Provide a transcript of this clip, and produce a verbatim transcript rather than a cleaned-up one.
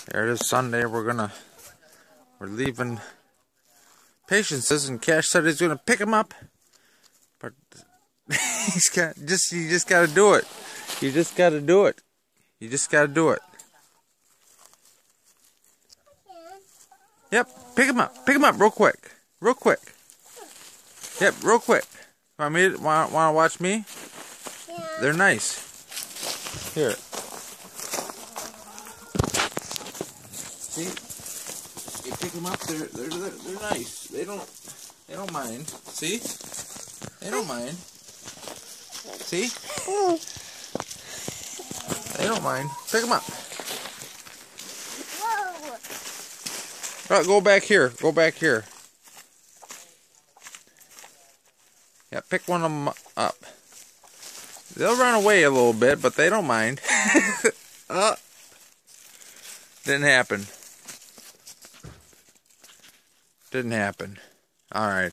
There it is, Sunday. We're gonna we're leaving Patience's, and Cash said he's gonna pick him up, but he's got just you just gotta do it. You just gotta do it. You just gotta do it. Yep, pick him up. Pick him up real quick. Real quick. Yep, real quick. Want me? Want want to watch me? Yeah. They're nice. Here. See, you pick them up. They're they're they're, they're nice. They don't they don't mind. See, they don't mind. See, they don't mind. Pick them up. Whoa. Oh, go back here. Go back here. Yeah, pick one of them up. They'll run away a little bit, but they don't mind. uh, didn't happen. Didn't happen. All right.